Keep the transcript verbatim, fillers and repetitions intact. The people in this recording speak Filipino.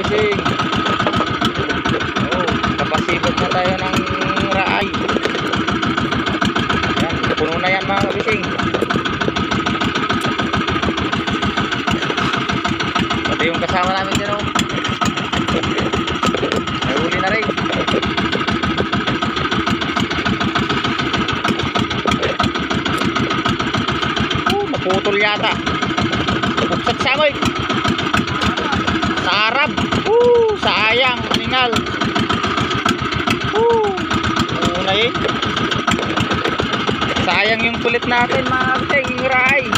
kabising. Oh, kapasibot na tayo ng raay. Yan, puno na yan mga kabising. Pati yung kasama namin dyan oh. May huli na rin. Oh, naputol yata. Pugsat samoy. Sa Arab. Uh, sayang, maningal. Uh, una eh. Sayang yung kulit natin mga kabising, yung raay.